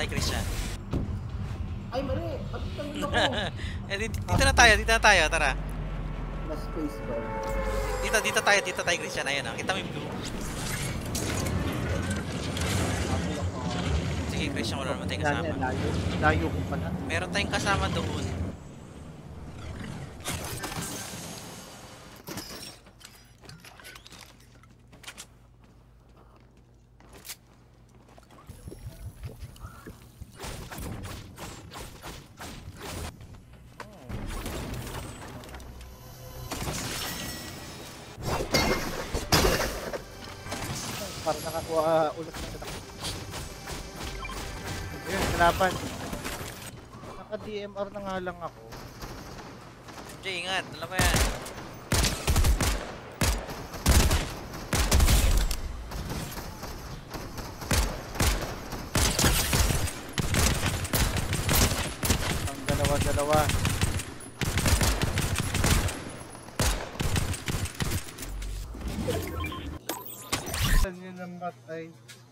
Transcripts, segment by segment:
tayo, Christian. Ay, mali! Pagtanggol ako! Dito na tayo, tara. Na space bar. Dito tayo, Christian. Ayan, kita mo yung blue. Sige, Christian, wala naman tayong kasama. Layo ko pala. Meron tayong kasama doon. Para nakakuha ulit ng anak. Ayun, kalaban. Naka-DMR na nga lang ako. MJ, ingat. Alam mo yan. Ang dalawa. Saan yun ang matay?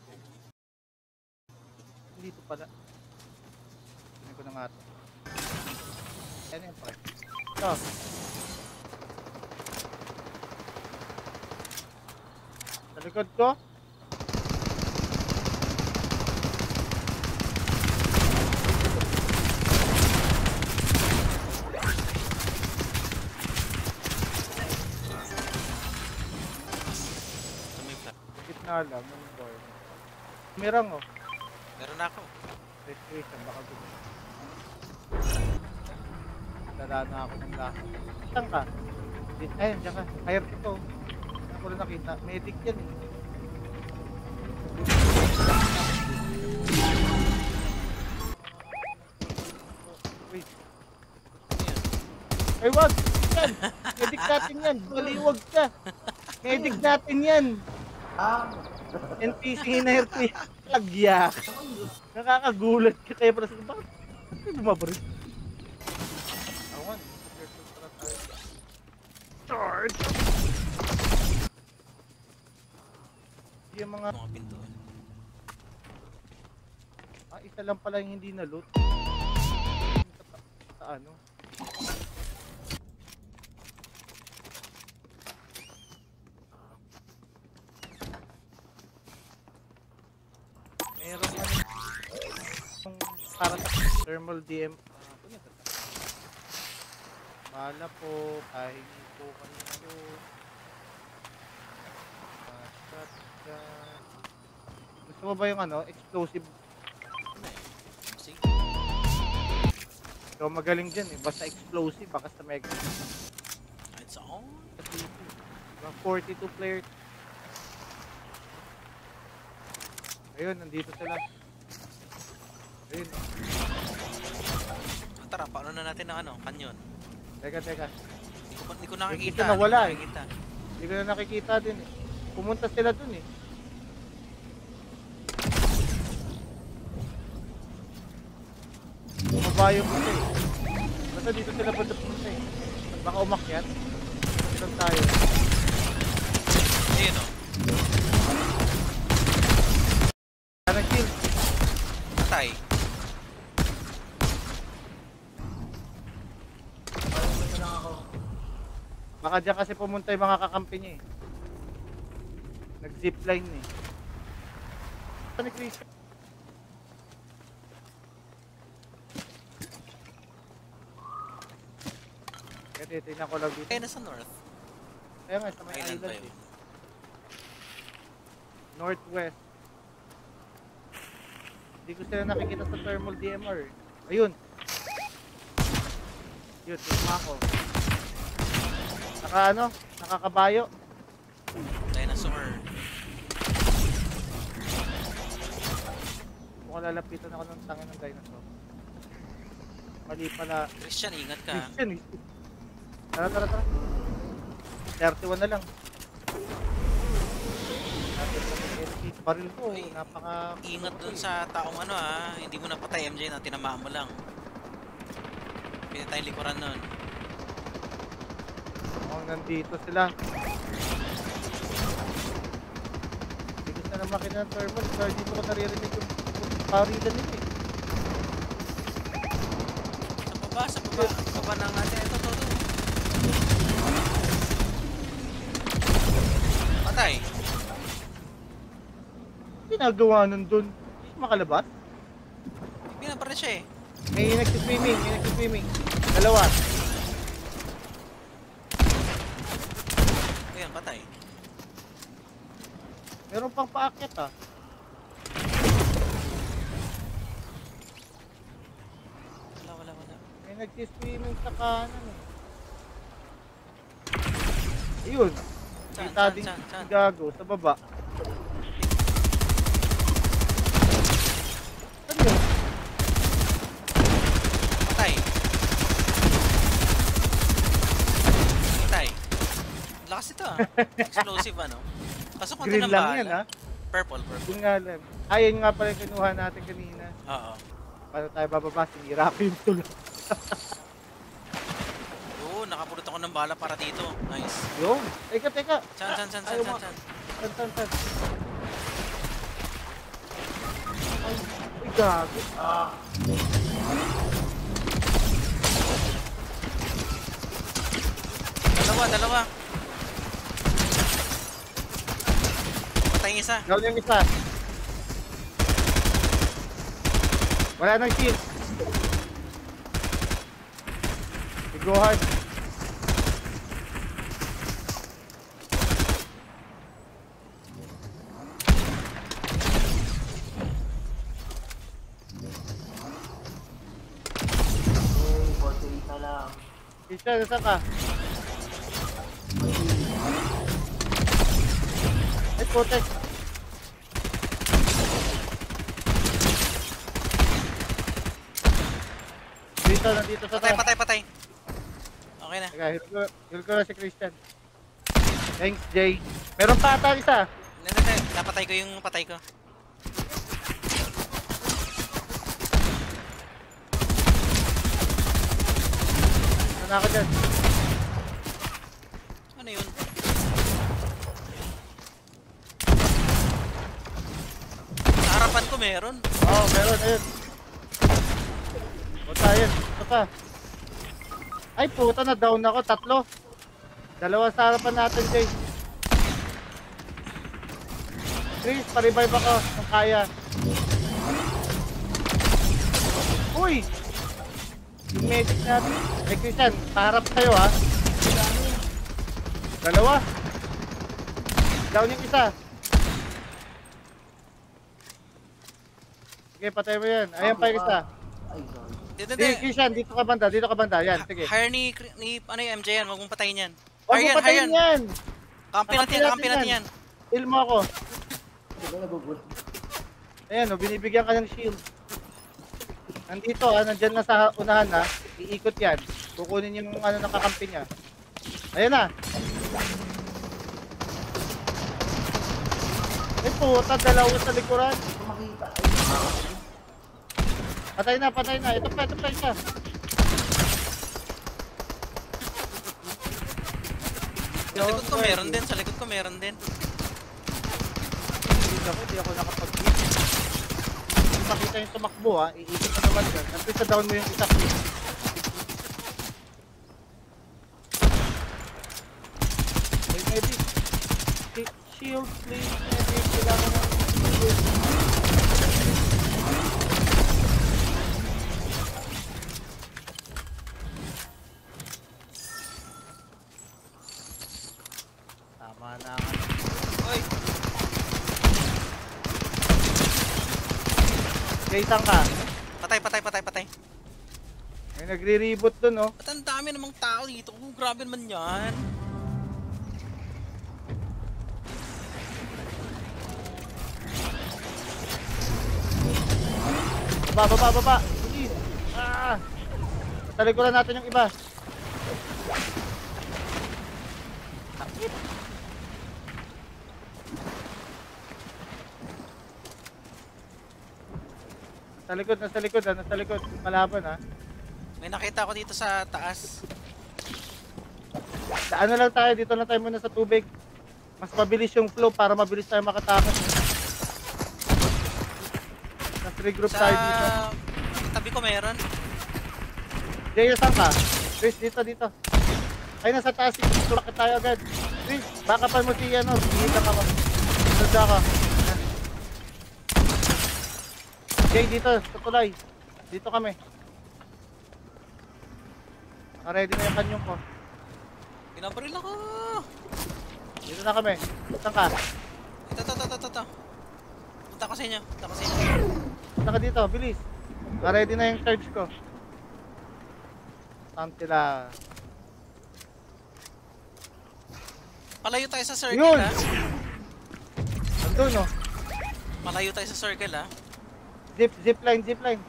Dito pala. Hindi ko na nga ito. Ano yung pala? Ito. Sa likod ko? Gitna lang, yung door. Merang oh. Meron na ako. Registration, baka gusto. Dala na ako ng lahat. Saan ka? Ayun, dyan ka. Hire ko to. Saan ko na nakita? Medic yan eh. Wait. Ay, wag! Yan! Medic natin yan! Baliwag ka! Medic natin yan! NPC hinahir ko yan. Lagyak! Nakakagulat ka kaya pala sa bakit? Bakit may bumabarit? Awan, charge! Yung mga pintuan. isa lang pala yung hindi na loot. Sa ano? Meron man yung para sa thermal DM. Bahala po, kahingi po kami na loot. Gusto mo ba yung ano, explosive? Sige. Ikaw magaling dyan eh, basta explosive, baka sa mega. It's on. 42 players. Ayun, nandito sila. Ayun. Tara, paano na natin ng ano, kanyon? Teka. Hindi ko nakikita. Ito nawala eh. Hindi ko na nakikita din eh. Pumunta sila dun eh. Bumabayo ko eh. Basta dito sila banda pumunta eh. Baka umakyat. Saan tayo? Ayun o. Parang kill. Patay. Baka dyan kasi pumunta yung mga kakampi niya eh. Nag-zipline eh. Ano ni Chris? Kaya titignan ko lang dito. Kaya nasa north. Kaya nga, sa may Island island ba yun? eh. Northwest. Hindi ko sila nakikita sa thermal DMR eh. Ayun. Yun, tigma ako. Naka ano? Nakakabayo. Dinosaur. Mukhang lalapitan ako ng tangin ng dinosaur. Mali pala. Christian, ingat ka. Christian eh. Tara. 31 na lang. Baril ko, Ay, napaka... Ingat dun sa taong ano ha. Hindi mo napatay MJ na tinamaan mo lang. Pwede tayong likuran nun. Mukhang nandito sila. Hindi ko na makina ng thermal. Kaya dito ko naririnig yung parilan nila eh. Baba na nga. Ito. Patay. Ginagawa nun dun. Hindi siya makalabas? Pinaparin siya eh. May nagsiswimming. Dalawa. Ayan, patay. Meron pang paakyat ah. Wala. May nagsiswimming sa kanan eh. Ayun. Kita din Saan? si Gago sa baba. Saan yun? Patay. Lakas ito ah. Explosive ano. Kaso konti Green ng lang bala. yan ah. Purple. Yun nga lang. Ayun nga pala yung kinuha natin kanina. Oo. Paano tayo bababa? Sinira ko yung tulog. Oo, nakapulot ako ng bala para dito. Nice. Yung. Teka. Saan? Ayaw mo. Saan? Ay, gago. Dalawa. Patay yung isa. Gawin yung isa. Wala nang shield. Sigohan. Hey, 48 na lang. Christian, nasa ka? Ay, protect. Dito, nandito sa taas. Patay. Okay na. Teka, heal ko na si Christian. Thanks, Jay. Meron pa ata isa. Hindi. Napatay ko yung patay ko. Ano ako dyan? Ano yun? Sa harapan ko meron. Oo, meron. Ayun. Puta, ayun. Ito pa. Ay, puta na. Down ako. 3. Dalawa sa harapan natin, Jay. Chris, pa-revive ako kung kaya. Uy! Yung medic natin. Ay, Christian, paharap sa'yo ha. Dalawa. Down yung isa. Sige, patay mo yan. Ayan pa yung isa. Ay, sorry. Hindi. Christian, dito ka banda. Yan, sige. Hire ni ano yung MJ yan. Huwag mong patayin yan. Huwag mo patayin yan. Kampi natin yan. Heal mo ako. Diba nabubul? Ayan, binibigyan ka ng shield. Nandito nandyan na sa unahan na. Iikot yan. Kukunin yung nakakampi niya. Ayan na. Ay puta, dalawa sa likuran. Kung makita. Patay na. Ito pa isa. Sa likod ko meron din. Hindi ako nakapag-hit. Hindi makita yung tumakbo ha. Iikot na naman yan. Nagpisa down mo yung isa. May medic. Shield please. Medic. Kailangan ng shield. Tama na nga. Oy, Jay, saan ka? patay. May nagre-reboot dun, oh. Ba't ang dami namang tao dito? Oh, grabe naman yan. Baba. Please. Talikuran natin yung iba. Nasa likod. Malaban ha. May nakita ko dito sa taas. Ano lang tayo, dito lang tayo muna sa tubig. Mas mabilis yung flow para mabilis tayo makatakas. Mas regroup Sa tayo dito. tabi ko meron. Jay, saan ka? Chris, dito. Ay, nasa taas. Bakit tayo agad? Chris, baka pa mo si ano. Hihita ka ba? Nasa ka. Jay, dito. Sa tulay. Dito kami. Naka-ready na yung kanyong ko. Pinabaril ako! Dito na kami. Saan ka? Ito. Punta ko sa inyo. Punta ka dito, bilis. Naka-ready na yung charge ko. Saan sila? Palayo tayo sa circle, Yun! ha? Andun, no? Palayo tayo sa circle, ha? Zipline.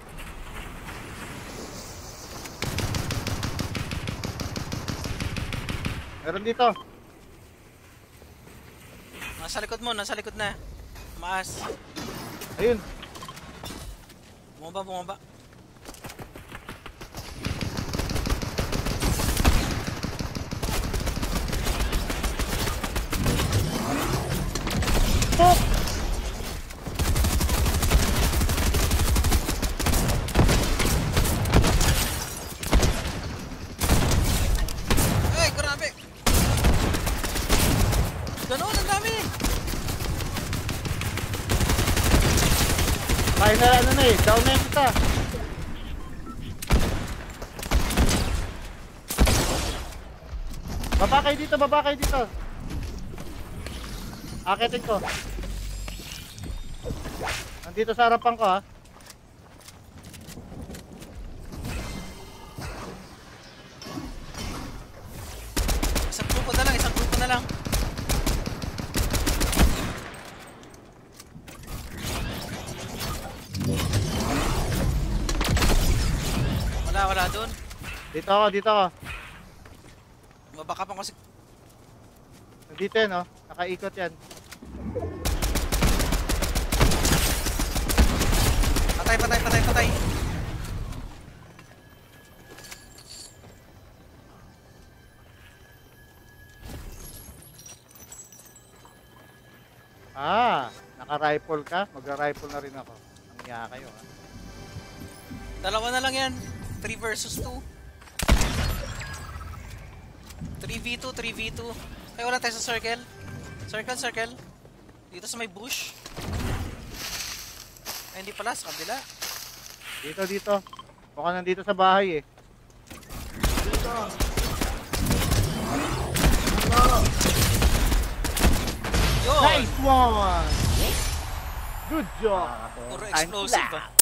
Meron dito. Nasa likod na. Maas. Ayun. Bumaba. Pok! Ay, grabe! Ganon, ang dami! Kaya na ano na eh. Down na yung isa. Baba kayo dito. Akitin ko. Nandito sa harapan ko ha. Isang grupo na lang. Wala doon. Dito ako. Mabakapan ko si... Nandito yan oh. Nakaikot yan. Patay. Naka-rifle ka? Magra-rifle na rin ako. Nangiya kayo ha. Dalawa na lang yan. 3 versus 2. 3v2. Ay, wala tayo sa circle. Circle. Dito sa may bush. Ay, hindi pala. Sa kabila. Dito. Mukhang nandito sa bahay eh. Dito. No. Yun! Nice one! Good job! Puro Time explosive flat. ah.